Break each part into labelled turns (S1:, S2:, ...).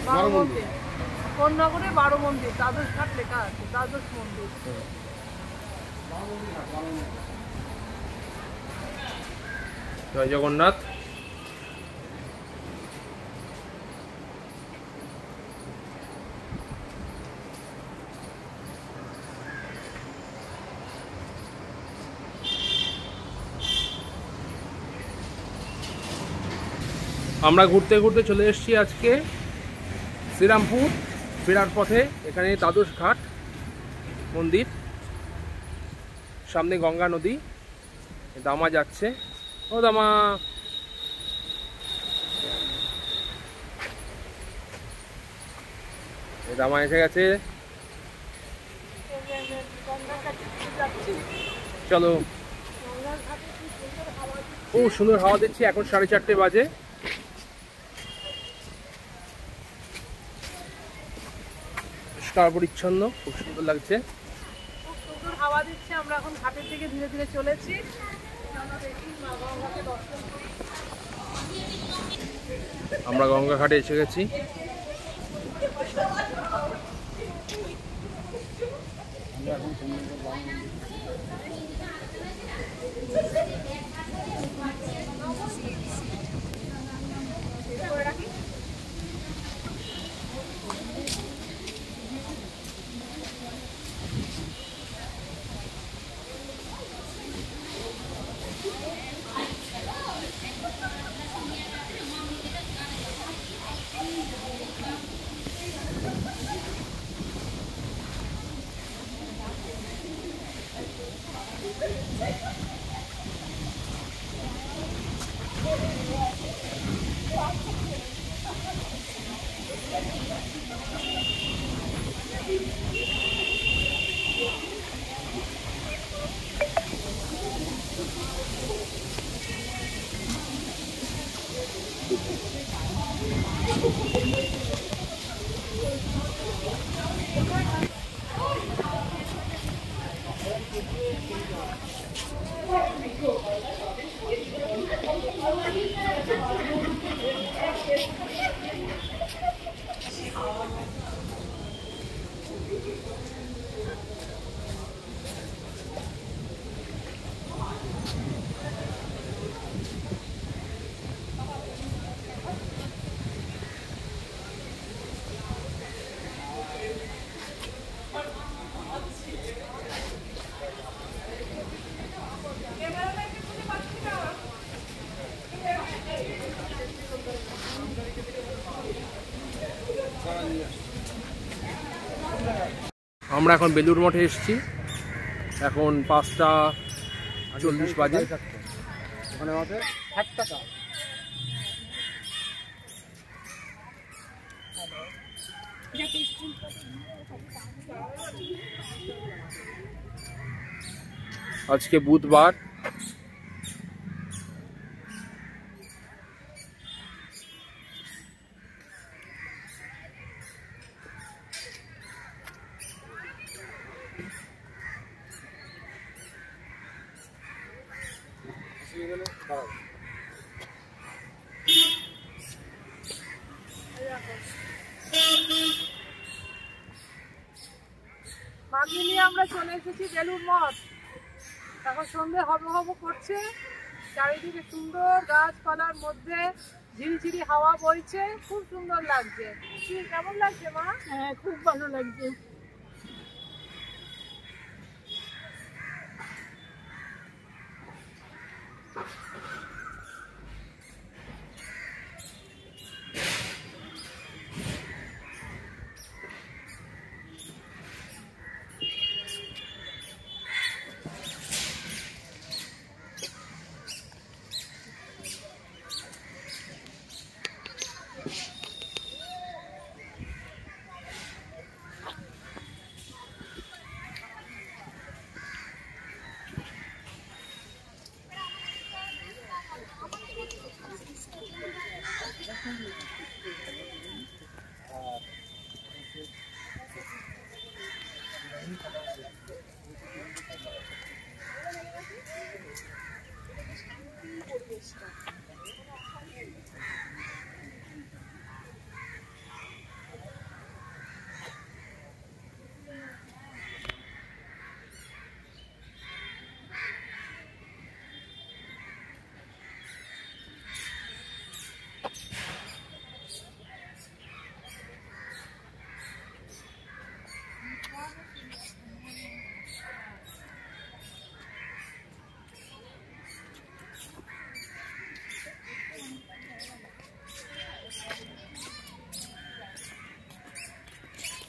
S1: 12 মন্দির।
S2: কোন নগরে 12 মন্দির, দ্বাদশ ঘাট লেখা আছে, দ্বাদশ মন্দির।
S1: জয় জগন্নাথ। আমরা ঘুরতে ঘুরতে চলে এসেছি আজকে শ্রীরামপুর। ফেরার পথে এখানে দ্বাদশ ঘাট মন্দির, সামনে গঙ্গা নদী, দামা যাচ্ছে। ও দামা, দামা এসে গেছে। চলো, খুব সুন্দর হাওয়া দিচ্ছি। এখন 4:30 বাজে। পরিষ্কার পরিচ্ছন্ন, খুব সুন্দর লাগছে,
S2: খুব সুন্দর হাওয়া দিচ্ছে। আমরা এখন ঘাটের দিকে ধীরে ধীরে চলেছি।
S1: আমরা গঙ্গা ঘাটে এসে গেছি। আমরা এখন বেলুড় মঠে এসেছি। এখন 5:40 বাজে। ওখানে আমাদের 60 টাকা। আজকে বুধবার।
S2: মাকে নিয়ে আমরা চলে এসেছি বেলুড় মঠ। এখন সন্ধ্যে হব হব করছে, চারিদিকে সুন্দর গাছপালার মধ্যে ঝিরিঝিরি হাওয়া বইছে, খুব সুন্দর লাগছে। কেমন লাগছে মা?
S3: হ্যাঁ, খুব ভালো লাগছে।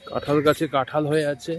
S1: কাঁঠাল গাছে কাঁঠাল হয়ে আছে।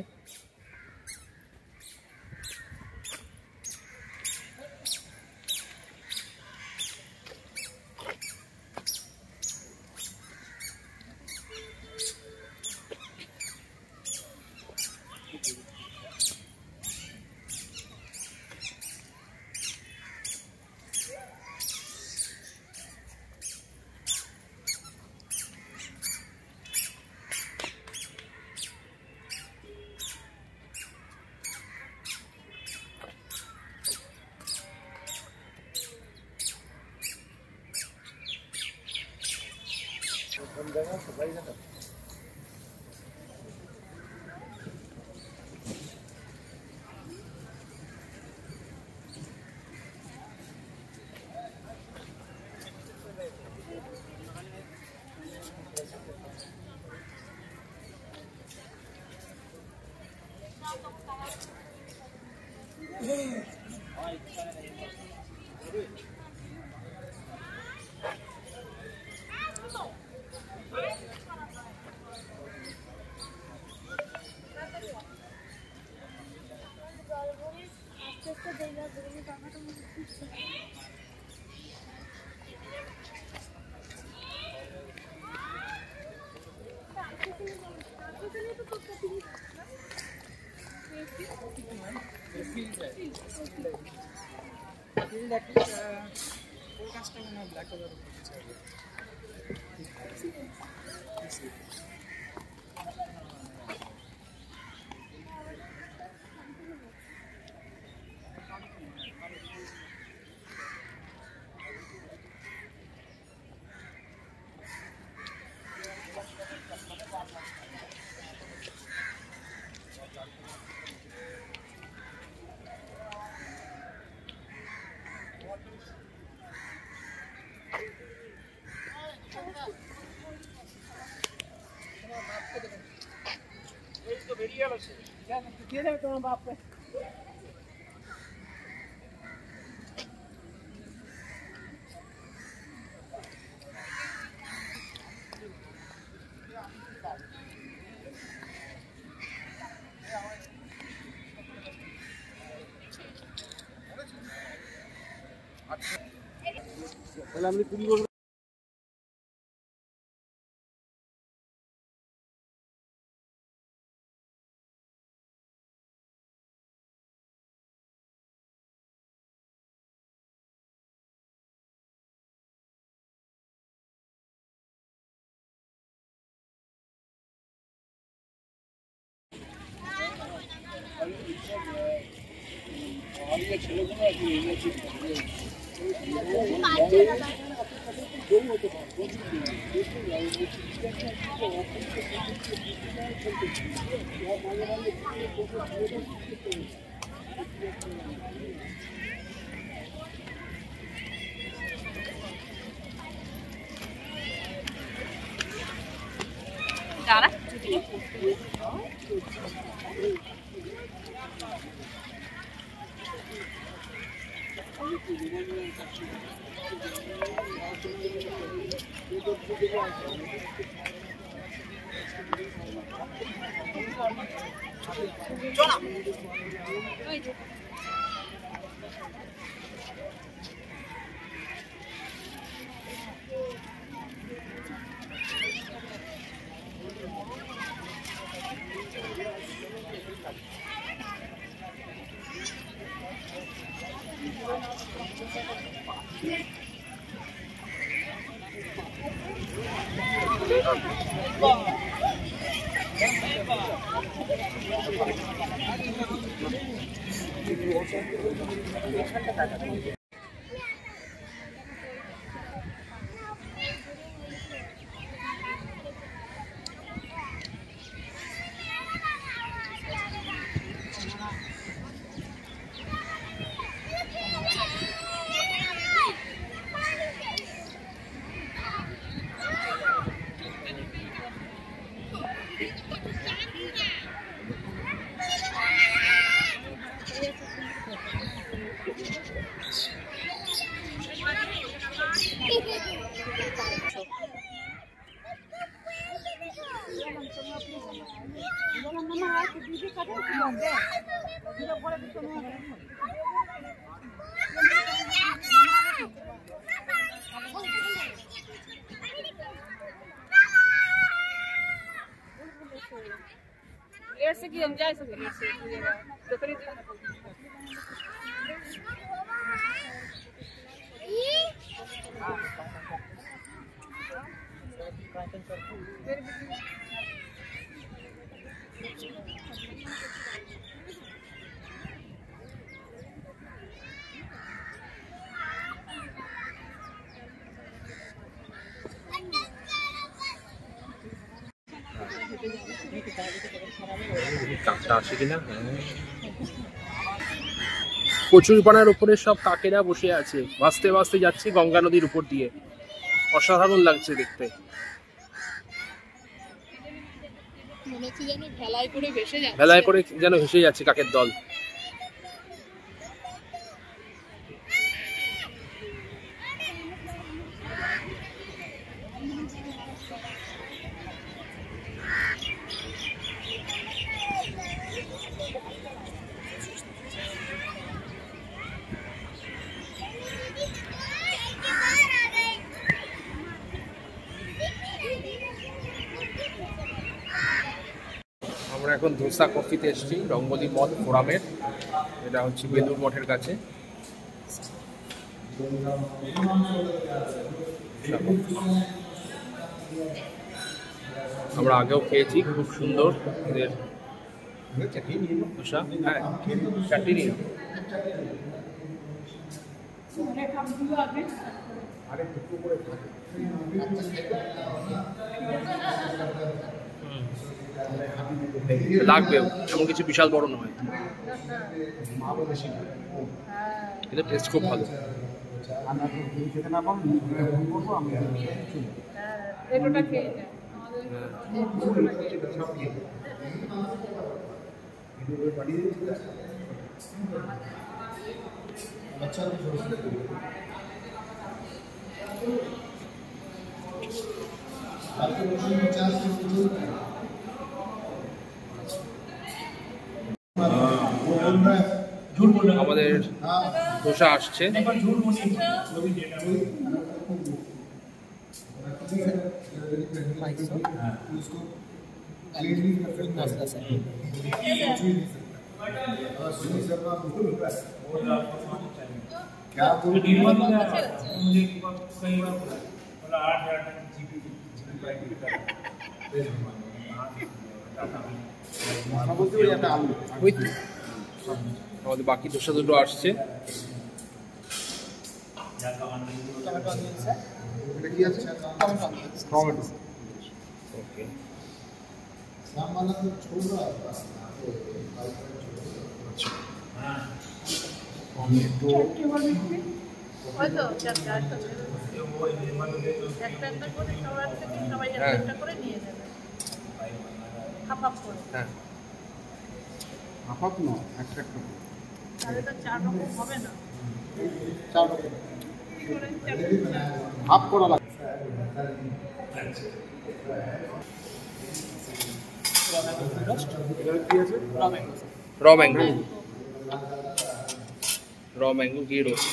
S2: ऐसे कि हम जा सके तो करी
S1: কাকটা আসে কিনা। কচুরিপানার উপরে সব কাকেরা বসে আছে, ভাসতে ভাসতে যাচ্ছে গঙ্গা নদীর উপর দিয়ে। অসাধারণ লাগছে দেখতে। ভেলায় করে যেন ভেসে যাচ্ছে কাকের দল। আমরা এখন ধোসা কফিতে এসেছি, রঙ্গলি মল ফোরামের। এটা হচ্ছে বেলুর মঠের কাছে। আমরা আগেও খেয়েছি, খুব সুন্দর এদের ধোসা। হ্যাঁ, চাটনি নিন। লাগবে, এমন কিছু বিশাল বড় নয়, এটা টেস্ট খুব ভালো। আমাদের ধোসা আসছে। আমাদের বাকি ধোসা দুটো আসছে। ওকে, হাফ করা লাগবে। র ম্যাঙ্গো, র ম্যাঙ্গো ঘি রোস্ট।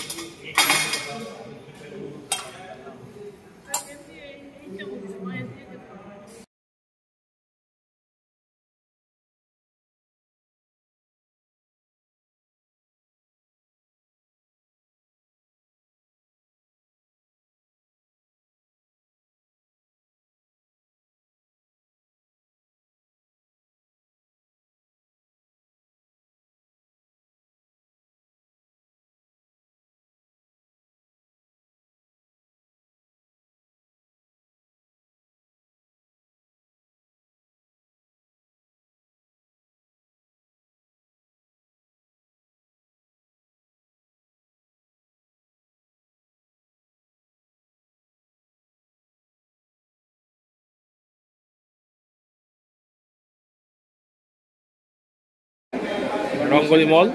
S1: রঙ্গলি মল।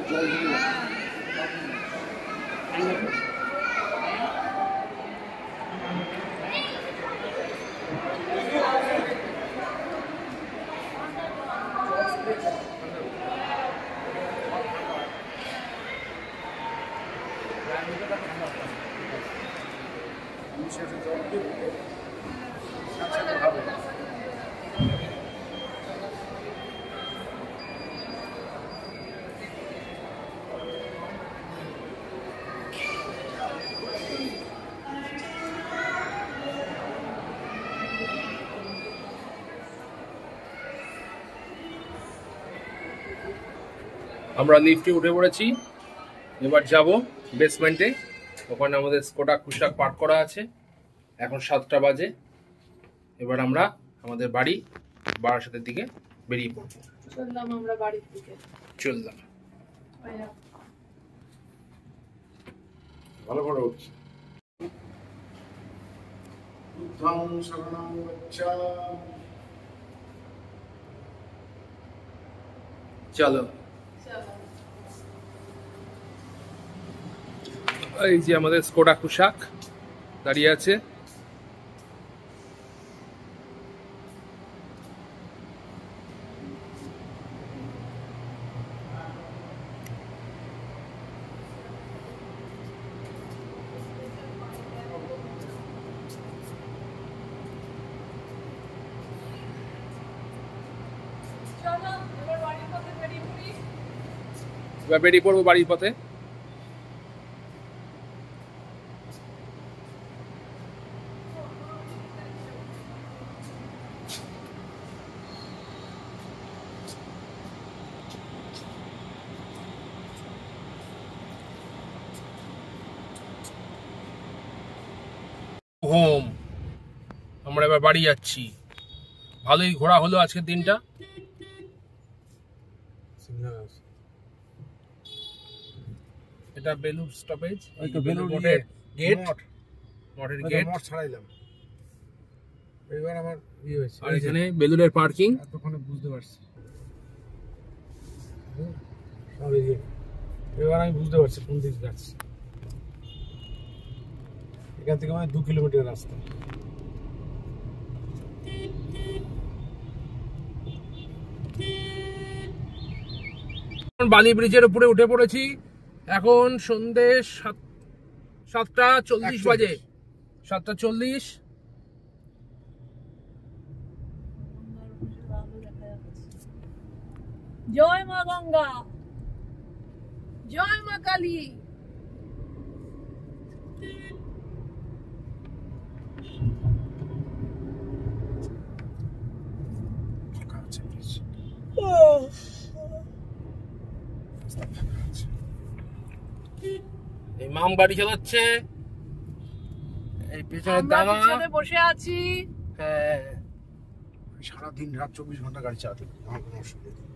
S1: আমরা লিফটে উঠে পড়েছি, এবার যাব বেসমেন্টে। ওখানে আমাদের স্কোডা কুশাক পার্ক করা আছে। এখন 7টা বাজে। এবার আমরা আমাদের বাড়ি বারাসাতের দিকে বেরিয়ে পড়বো।
S2: চললাম আমরা বাড়ির দিকে।
S1: চললাম।
S3: ভালো করে উঠছে।
S1: চলো, এই যে আমাদের স্কোডা কুশাক দাঁড়িয়ে আছে। এবার বেরিয়ে পড়বো বাড়ির পথে। হোম, আমরা এবার বাড়ি যাচ্ছি। ভালোই ঘোরা হলো আজকের দিনটা। এটা বেলুর স্টপেজ,
S3: বেলুর
S1: গেট, মঠের গেট
S3: ছাড়াইলাম। এবার আমার হয়েছে,
S1: আর এখানে বেলুরের পার্কিং।
S3: এতক্ষণে বুঝতে পারছি, এবার আমি বুঝতে পারছি কোন দিকে যাচ্ছি। এখান থেকে মানে 2 কিলোমিটার রাস্তা।
S1: বালি ব্রিজের উপরে উঠে পড়েছি। এখন সন্ধে 7:40 বাজে। 7:40।
S2: জয় মা গঙ্গা, জয় মা কালী।
S1: এই মাম গাড়ি চালাচ্ছে, এই পেছনে দাদা
S2: বসে আছি।
S1: হ্যাঁ,
S3: সারাদিন রাত 24 ঘন্টা গাড়ি চালাতে আমার কোনো অসুবিধা নেই।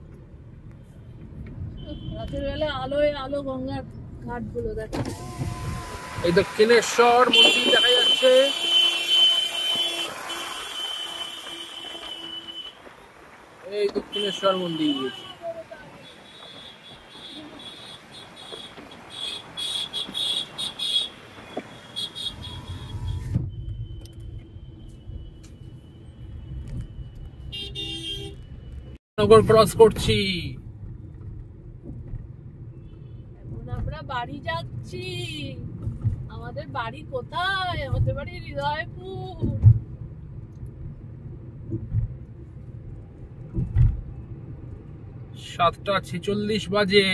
S2: রাতের বেলা আলোয় আলো গঙ্গার ঘাট গুলো দেখা।
S1: এই দক্ষিণেশ্বর মন্দির দেখা যাচ্ছে। এই দক্ষিণেশ্বর মন্দির। নগর ক্রস করছি।
S2: এখন আমরা বাড়ি যাচ্ছি। আমাদের বাড়ি কোথায়? আমাদের বাড়ি হৃদয়পুর।
S1: 7:46 বাজে।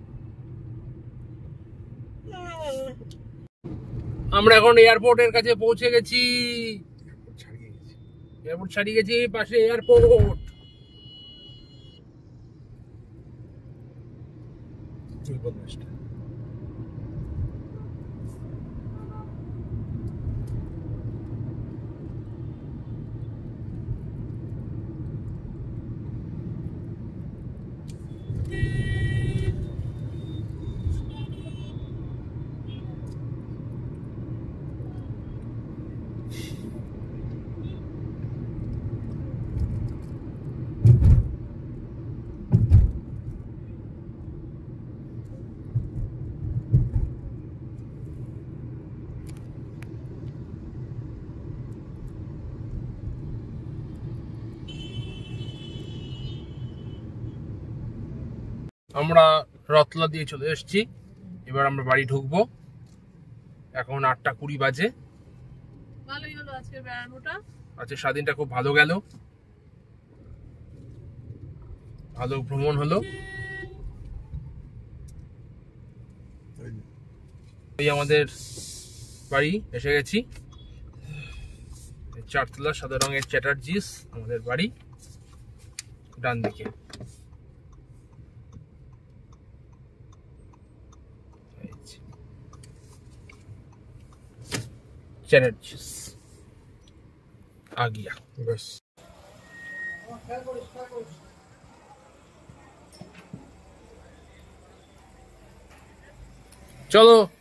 S1: আমরা এখন এয়ারপোর্টের কাছে পৌঁছে গেছি। এয়ারপোর্ট ছাড়িয়ে গেছি, পাশে এয়ারপোর্ট। আমরা রতলা দিয়ে চলে এসেছি। এবার আমরা বাড়ি ঢুকবো। এখন 8:20 বাজে।
S2: ভালোই হলো আজকে বেড়ানোটা।
S1: আজকে সারাদিনটা খুব ভালো গেল। ভালো ভ্রমণ হলো। এই আমাদের বাড়ি এসে গেছি, 4 তলা সাদা রঙের চ্যাটার্জিস আমাদের বাড়ি, ডান দিকে। চ্যাটার্জিস आ गया बस। चलो